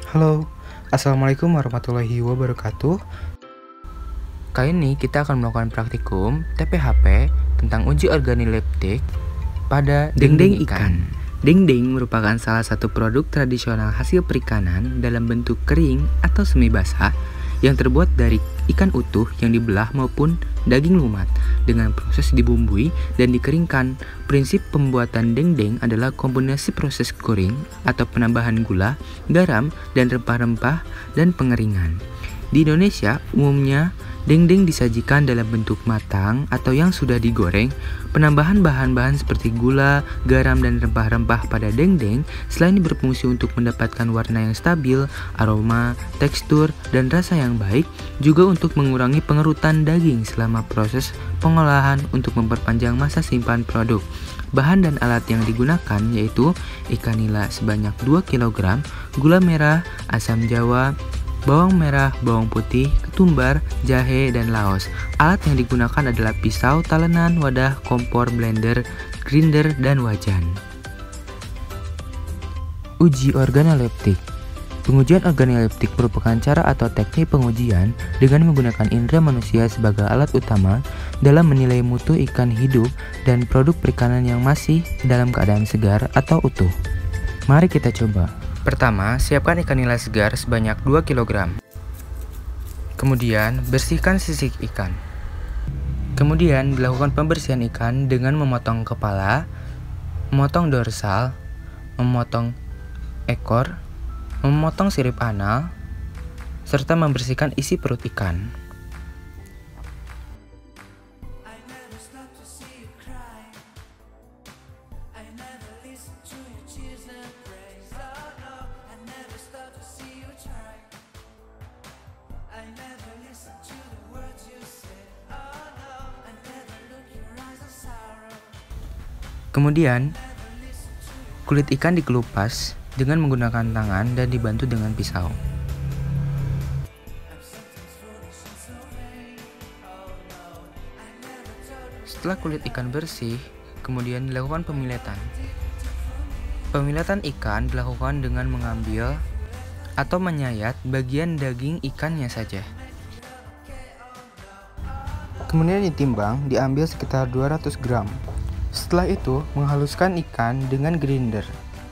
Halo, Assalamualaikum warahmatullahi wabarakatuh. Kali ini kita akan melakukan praktikum TPHP tentang uji organoleptik pada dendeng ikan. Dendeng merupakan salah satu produk tradisional hasil perikanan dalam bentuk kering atau semi basah yang terbuat dari ikan utuh yang dibelah maupun daging lumat dengan proses dibumbui dan dikeringkan. Prinsip pembuatan dendeng adalah kombinasi proses goreng atau penambahan gula, garam, dan rempah-rempah dan pengeringan. Di Indonesia, umumnya dendeng disajikan dalam bentuk matang atau yang sudah digoreng. Penambahan bahan-bahan seperti gula, garam, dan rempah-rempah pada dendeng selain berfungsi untuk mendapatkan warna yang stabil, aroma, tekstur, dan rasa yang baik, juga untuk mengurangi pengerutan daging selama proses pengolahan untuk memperpanjang masa simpan produk. Bahan dan alat yang digunakan yaitu ikan nila sebanyak 2 kg, gula merah, asam jawa, bawang merah, bawang putih, ketumbar, jahe, dan laos. Alat yang digunakan adalah pisau, talenan, wadah, kompor, blender, grinder, dan wajan. Uji organoleptik. Pengujian organoleptik merupakan cara atau teknik pengujian dengan menggunakan indera manusia sebagai alat utama dalam menilai mutu ikan hidup dan produk perikanan yang masih dalam keadaan segar atau utuh. Mari kita coba. Pertama, siapkan ikan nila segar sebanyak 2 kg. Kemudian, bersihkan sisik ikan. Kemudian, dilakukan pembersihan ikan dengan memotong kepala, memotong dorsal, memotong ekor, memotong sirip anal, serta membersihkan isi perut ikan. Kemudian, kulit ikan dikelupas dengan menggunakan tangan dan dibantu dengan pisau. Setelah kulit ikan bersih, kemudian dilakukan pemilatan. Pemilatan ikan dilakukan dengan mengambil atau menyayat bagian daging ikannya saja. Kemudian ditimbang, diambil sekitar 200 gram. Setelah itu, menghaluskan ikan dengan grinder.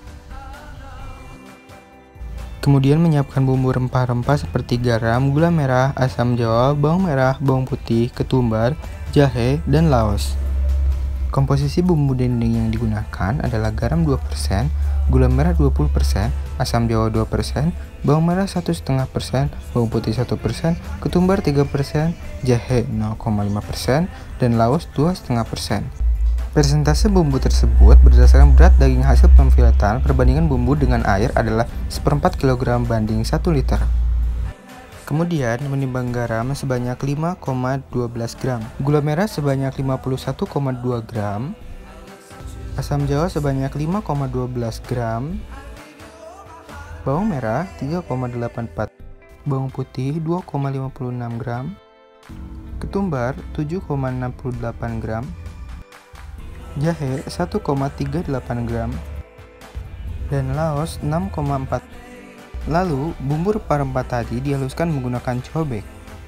Kemudian menyiapkan bumbu rempah-rempah seperti garam, gula merah, asam jawa, bawang merah, bawang putih, ketumbar, jahe, dan laos. Komposisi bumbu dendeng yang digunakan adalah garam 2%, gula merah 20%, asam jawa 2%, bawang merah 1,5%, bawang putih 1%, ketumbar 3%, jahe 0,5%, dan laos 2,5%. Persentase bumbu tersebut berdasarkan berat daging hasil pemfilatan. Perbandingan bumbu dengan air adalah 1/4 kg banding 1 liter. Kemudian menimbang garam sebanyak 5,12 gram, gula merah sebanyak 51,2 gram, asam jawa sebanyak 5,12 gram, bawang merah 3,84, bawang putih 2,56 gram, ketumbar 7,68 gram, jahe 1,38 gram, dan laos 6,4. Lalu, bumbu rempah-rempah tadi dihaluskan menggunakan cobek.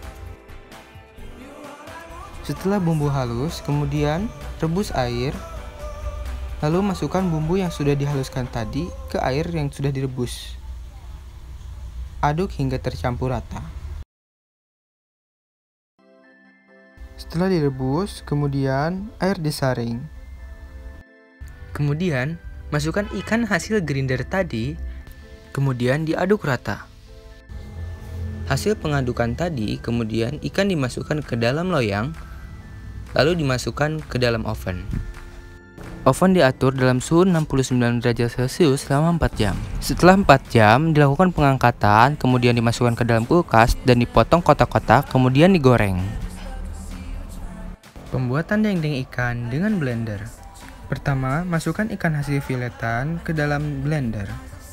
Setelah bumbu halus, kemudian rebus air, lalu masukkan bumbu yang sudah dihaluskan tadi ke air yang sudah direbus. Aduk hingga tercampur rata. Setelah direbus, kemudian air disaring. Kemudian, masukkan ikan hasil grinder tadi, kemudian diaduk rata. Hasil pengadukan tadi, kemudian ikan dimasukkan ke dalam loyang, lalu dimasukkan ke dalam oven. Oven diatur dalam suhu 69 derajat Celcius selama 4 jam. Setelah 4 jam, dilakukan pengangkatan, kemudian dimasukkan ke dalam kulkas dan dipotong kotak-kotak, kemudian digoreng. Pembuatan dendeng ikan dengan blender. Pertama, masukkan ikan hasil filetan ke dalam blender.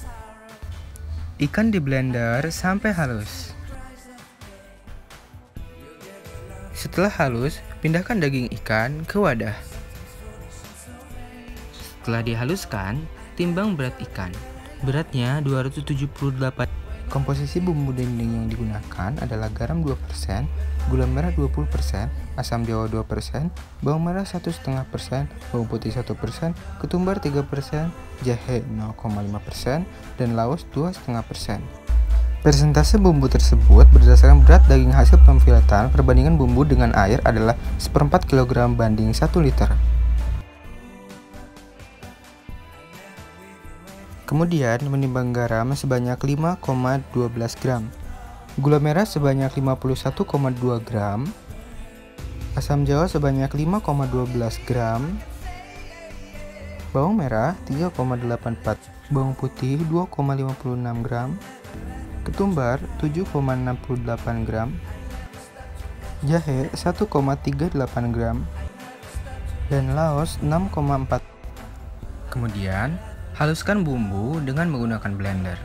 Ikan di blender sampai halus. Setelah halus, pindahkan daging ikan ke wadah. Setelah dihaluskan, timbang berat ikan. Beratnya 278 Komposisi bumbu dendeng yang digunakan adalah garam 2%, gula merah 20%, asam jawa 2%, bawang merah 1,5%, bawang putih 1%, ketumbar 3%, jahe 0,5%, dan laos 2,5%. Persentase bumbu tersebut berdasarkan berat daging hasil pemfilatan. Perbandingan bumbu dengan air adalah 1/4 kg banding 1 liter. Kemudian menimbang garam sebanyak 5,12 gram, gula merah sebanyak 51,2 gram, asam jawa sebanyak 5,12 gram, bawang merah 3,84, bawang putih 2,56 gram, ketumbar 7,68 gram, jahe 1,38 gram, dan laos 6,4. Kemudian haluskan bumbu dengan menggunakan blender.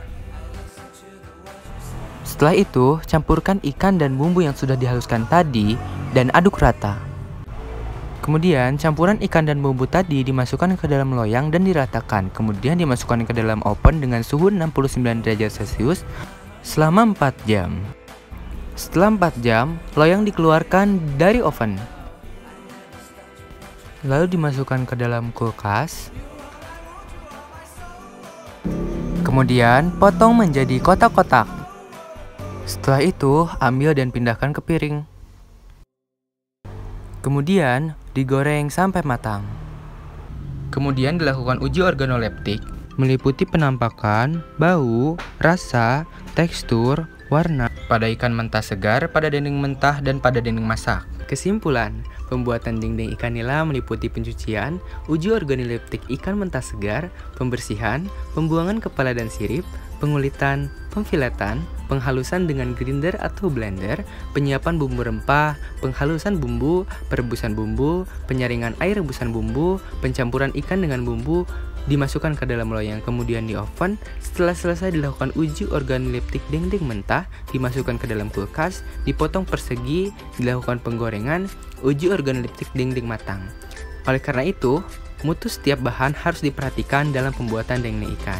Setelah itu, campurkan ikan dan bumbu yang sudah dihaluskan tadi dan aduk rata. Kemudian, campuran ikan dan bumbu tadi dimasukkan ke dalam loyang dan diratakan. Kemudian dimasukkan ke dalam oven dengan suhu 69 derajat Celcius selama 4 jam. Setelah 4 jam, loyang dikeluarkan dari oven. Lalu dimasukkan ke dalam kulkas. Kemudian potong menjadi kotak-kotak. Setelah itu, ambil dan pindahkan ke piring. Kemudian, digoreng sampai matang. Kemudian dilakukan uji organoleptik, meliputi penampakan, bau, rasa, tekstur, warna pada ikan mentah segar, pada dendeng mentah, dan pada dendeng masak. Kesimpulan, pembuatan dendeng ikan nila meliputi pencucian, uji organoleptik ikan mentah segar, pembersihan, pembuangan kepala dan sirip, pengulitan, pemfilatan, penghalusan dengan grinder atau blender, penyiapan bumbu rempah, penghalusan bumbu, perebusan bumbu, penyaringan air rebusan bumbu, pencampuran ikan dengan bumbu, dimasukkan ke dalam loyang, kemudian di oven. Setelah selesai dilakukan uji organoleptik dendeng mentah, dimasukkan ke dalam kulkas, dipotong persegi, dilakukan penggorengan, uji organoleptik dendeng matang. Oleh karena itu, mutu setiap bahan harus diperhatikan dalam pembuatan dendeng ikan.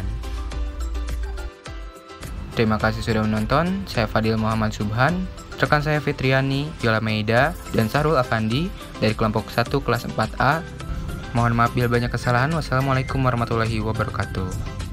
Terima kasih sudah menonton. Saya Fadil Muhammad Subhan, rekan saya Fitriani, Yola Meida, dan Sarul Afandi dari kelompok 1 kelas 4A. Mohon maaf bila banyak kesalahan. Wassalamualaikum warahmatullahi wabarakatuh.